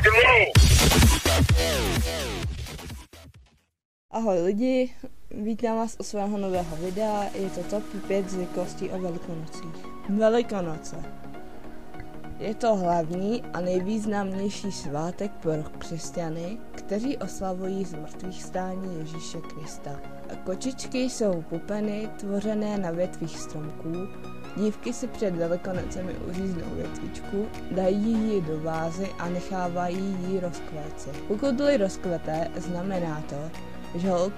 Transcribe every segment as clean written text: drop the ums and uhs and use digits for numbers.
Ahoj lidi, vítám vás u svého nového videa, je to top 5 zvyklostí o Velikonocích. Velikonoce. Je to hlavní a nejvýznamnější svátek pro křesťany, kteří oslavují zmrtvýchvstání Ježíše Krista. Kočičky jsou pupeny tvořené na větvích stromků. Dívky si před Velikonocemi uříznou větvičku, dají ji do vázy a nechávají ji rozkvéci. Pokud rozkvete, znamená to, že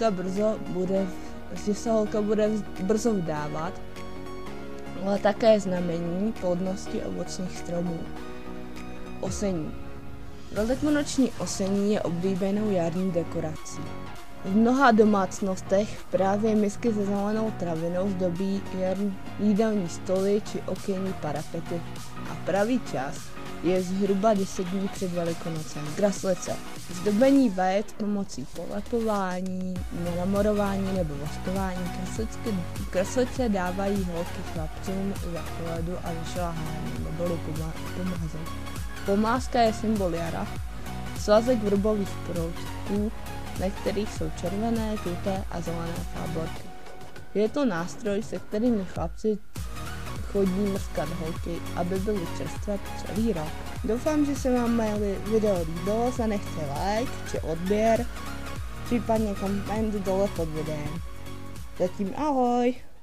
se holka bude brzo vdávat, ale také znamení plodnosti ovocných stromů. Osení. Velikonoční osení je oblíbenou jarní dekorací. V mnoha domácnostech právě misky se zelenou travinou zdobí jídelní stoly či okenní parapety. A pravý čas je zhruba 10 dní před Velikonocem. Kraslice. Zdobení vajec pomocí polepování, namorování nebo voskování. Kraslice dávají holky chlapcům za koledu a vyšláhání neboli pomázek. Pomáska je symbol jara, svazek vrubových proutků, na kterých jsou červené, žluté a zelené fáborky. Je to nástroj, se kterým chlapci chodí mrskat holky, aby byly čerstvé po celý rok. Doufám, že se vám moje video líbilo, zanechte like či odběr, případně koment dole pod videem. Zatím ahoj!